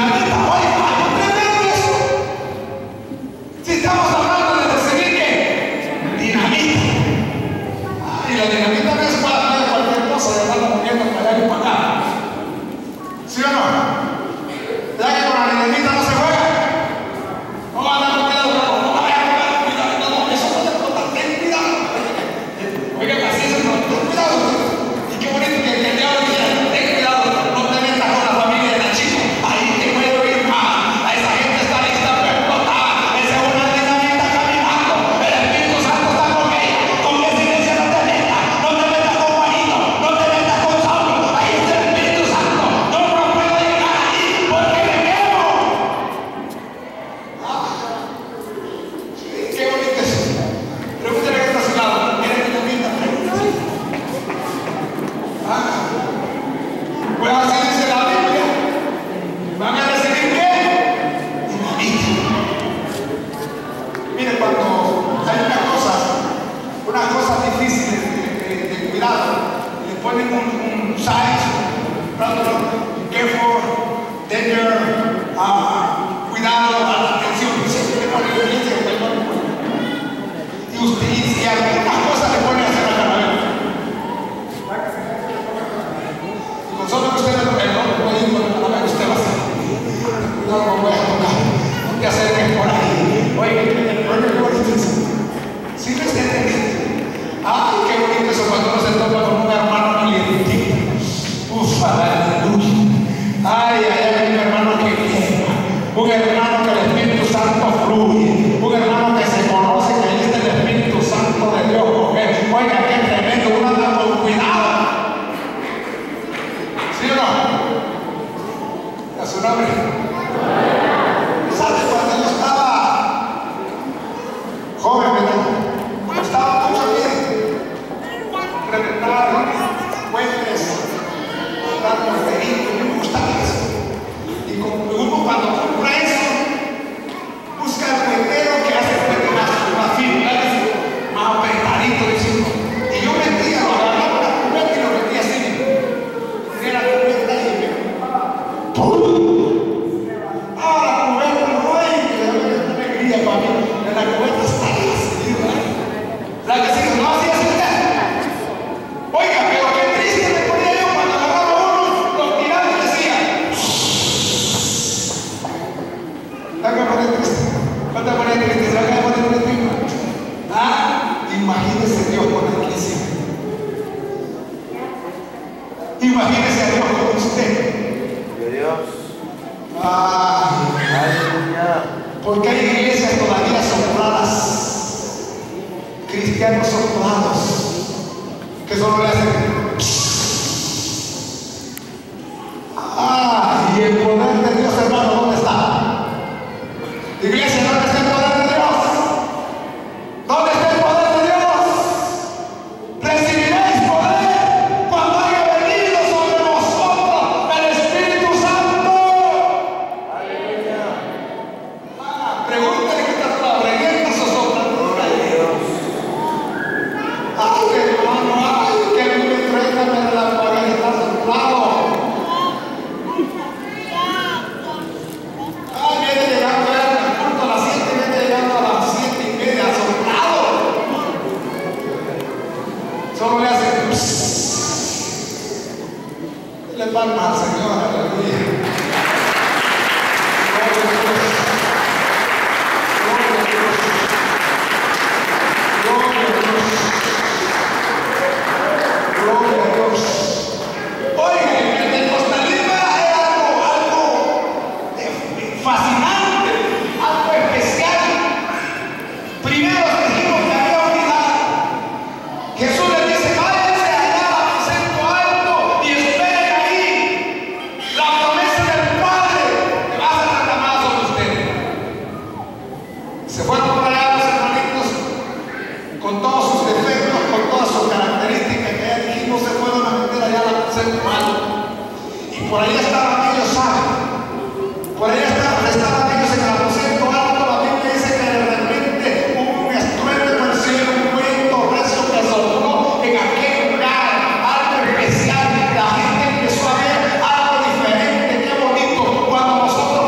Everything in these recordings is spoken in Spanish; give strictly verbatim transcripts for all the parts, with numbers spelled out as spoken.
Nosotros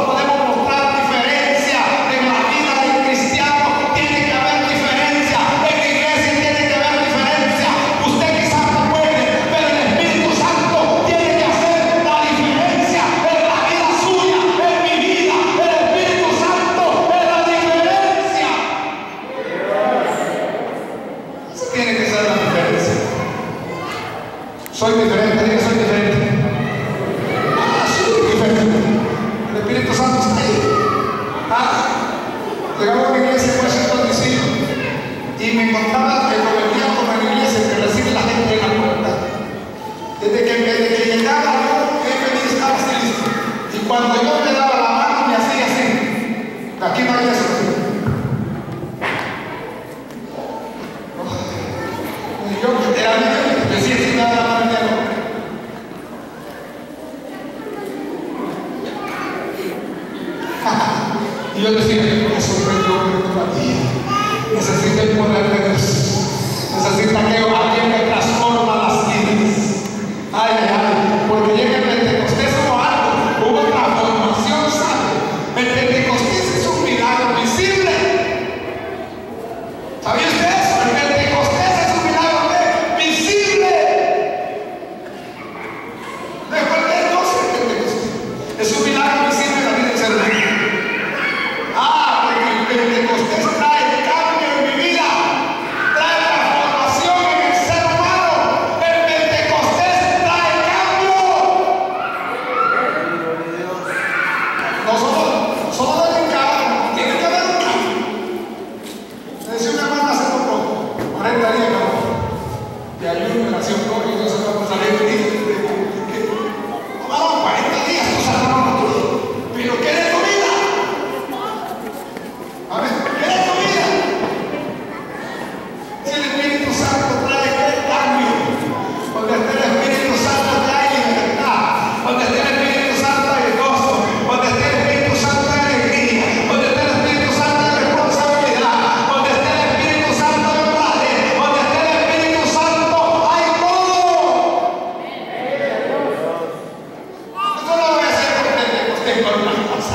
cuando yo me daba la mano me hacía así. Aquí no hay eso. Y yo era niño, decía si me daba la mano ya no. Y yo decía, eso fue yo que no valía. Necesita el poder de Dios. Necesita que alguien me transforma las vidas. Ay, ay, ay. Porque llega el Pentecostés como algo. Hubo transformación, ¿sabe? El Pentecostés es un milagro visible. ¿Sabía usted eso? El Pentecostés es un milagro visible. No es cualquier cosa el Pentecostés. Es un milagro visible en la vida del ser humano. Ah, porque el Pentecostés trae cambio en mi vida, trae transformación en el ser humano. El Pentecostés trae cambio. No solo, solo de un cambio, tiene que haber un cambio. Me decía una hermana hace poco, cuarenta días, ¿no? De ayuno, de oración, todo, y yo se va a salir de mí. Vamos, cuarenta días, tú sabes, no, pero ¿qué de tu vida? A ver, ¿qué es tu vida? Si el Espíritu Santo trae qué cambio, donde esté el Espíritu Santo trae libertad, donde esté el Espíritu Santo hay gozo, donde esté el Espíritu Santo hay alegría, donde esté el Espíritu Santo hay responsabilidad, donde esté el Espíritu Santo hay placer, donde esté el Espíritu Santo hay todo. Eso no lo voy a hacer con Pentecostés con una cosa.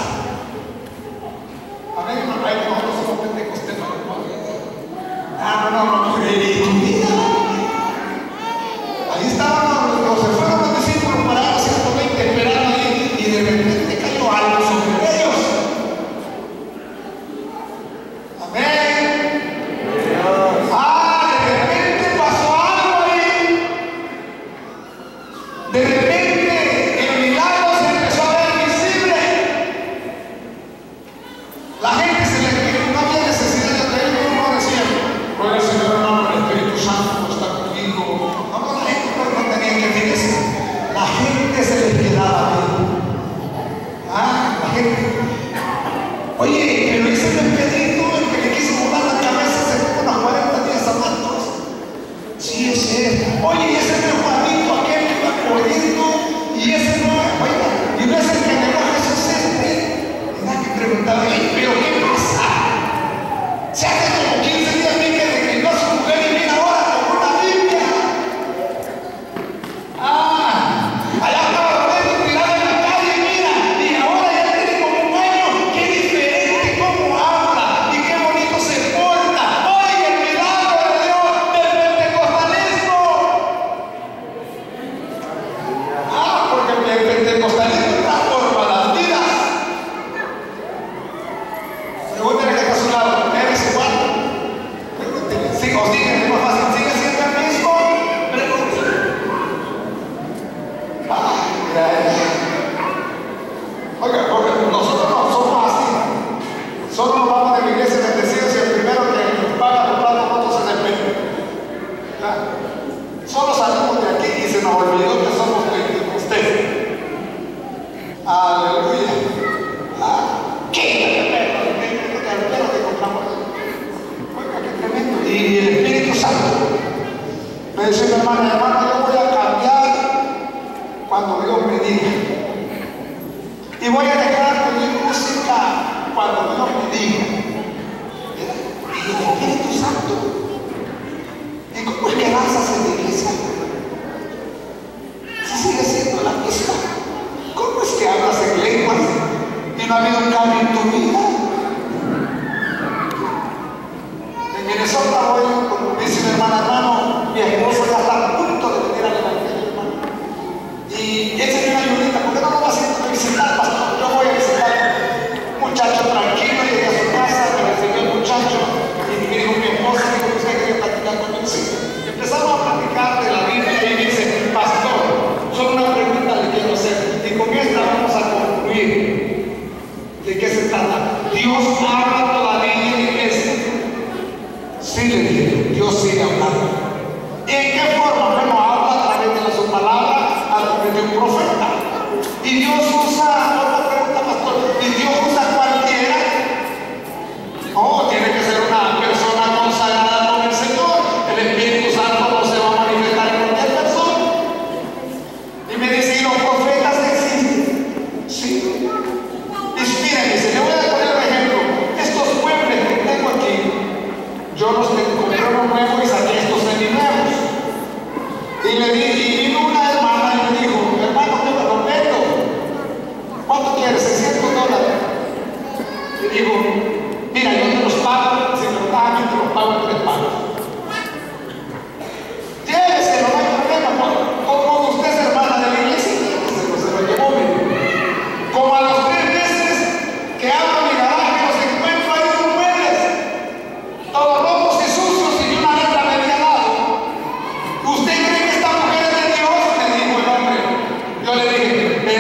Amén, hermano, ahí nosotros somos Pentecostés, no. Ah, no, no, no, no, y tu vida. Ahí estaban los, los, se fueron los discípulos parados ciento veinte esperando ahí, y de repente cayó algo sobre ellos. Amén. Ah, de repente pasó algo ahí. De repente el milagro se empezó a ver visible. La gente se le no había necesidad de traer como decía, bueno, el Señor, hermano, el Espíritu Santo está conmigo. No, no, la gente no, no tenía que fíjese. La gente se les quedaba ahí. Ah, la gente. Oye, pero ese despedido, el que le quiso volar la cabeza, se fue unos cuarenta días amados. Sí, ese es. Oye, y ese no es Juanito, aquel que iba corriendo, y ese no es, oiga, y no es el que negó a Jesús este. Tenía que preguntarle, pero ¿qué pasa? Se hace como quince días que declinó a su mujer y viene ahora con una Biblia. Ah, allá estaba Roberto tirado en la calle y mira, y ahora ya tiene como un año. Qué diferente cómo habla y qué bonito se porta. Oye, el milagro de Dios del pentecostalismo. Ah, porque el pentecostalismo transforma las vidas. Pregúntale que está a su lado, ¿eres igual? Pregúntele, sí, o sigue, es más fácil, ¿sigue siendo el mismo? Pregúntele. Ay, mira eso. Oiga, porque nosotros no somos así. Solo nos vamos de la iglesia bendecidos y el primero que nos paga los platos rotos se despide. ¿Ya? Solo salimos de aquí y se nos olvidó que somos Pentecostés. Aleluya. Ah, ¿qué? Y el Espíritu Santo me dice mi hermana, hermano, yo voy a cambiar cuando Dios me diga, y voy a dejar de oír música cuando Dios me diga. Y el Espíritu Santo, ¿y cómo es que lanzas en la iglesia? Si sigue siendo la misma, ¿cómo es que hablas en lenguas y no ha habido un cambio en tu vida? En Minnesota hoy, como dice mi hermana, hermano, mi esposo ya está a punto de venir al evangelio, hermano. Y esa es una ayudita, ¿por qué no lo vas a visitar, pastor? Yo voy a visitar un muchacho tranquilo, llegué a su casa, me recibió el muchacho, y me dijo mi esposa, dijo que usted quería platicar conmigo. Sí. Empezamos a platicar de la Biblia y me dice, pastor, solo una pregunta le quiero hacer, y con esta vamos a concluir. ¿De qué se trata? Dios habla todavía en la iglesia. Sí, le dije, Dios sigue hablando. ¿Y en qué forma? Bueno, habla a través de su palabra, a través de un profeta. Y Dios usa otro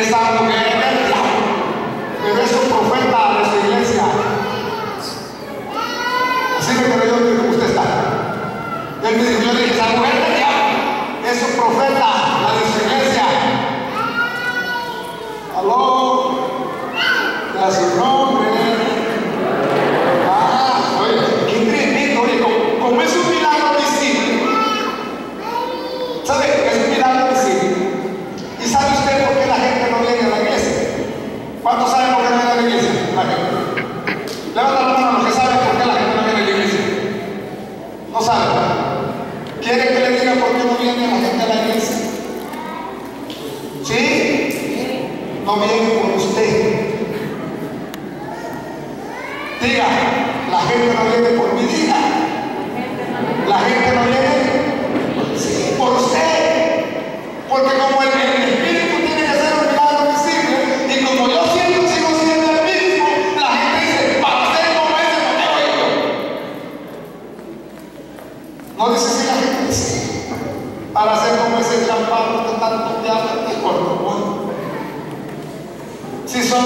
esa mujer es del diablo, pero es un profeta de su iglesia. Así me quedé yo que usted está. Él me dijo, yo le dije, esa mujer es del diablo, es un profeta, la de su iglesia. Aló, a su nombre. Ah, oye, qué tremendo, oye, como, como es un milagro visible. ¿Sabe? Es un milagro visible. ¿Y sabe usted por qué la gente no viene a la iglesia? ¿Cuántos saben por qué no viene a la iglesia? La gente. Levanta la mano los que saben por qué la gente no viene a la iglesia. No saben. ¿Quieren que le diga por qué no viene la gente a la iglesia? ¿Sí? No viene por usted. Diga, la gente no viene por mi vida. La gente no viene, sí, por usted. Porque como el, el Espíritu tiene que ser un milagro visible, y como yo siempre sigo siendo el mismo, la gente dice, para ser como ese no quiero yo. No dice si la gente dice, para ser como ese champán que tanto te habla, te corto. Si son